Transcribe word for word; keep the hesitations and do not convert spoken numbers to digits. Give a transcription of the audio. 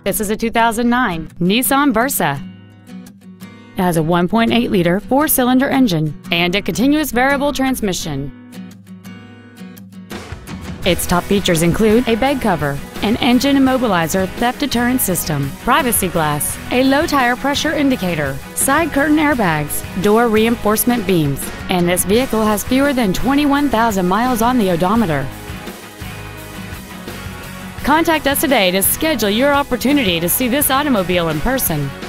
This is a two thousand nine Nissan Versa. It has a one point eight liter four-cylinder engine and a continuous variable transmission. Its top features include a bed cover, an engine immobilizer theft deterrent system, privacy glass, a low tire pressure indicator, side curtain airbags, door reinforcement beams, and this vehicle has fewer than twenty-one thousand miles on the odometer. Contact us today to schedule your opportunity to see this automobile in person.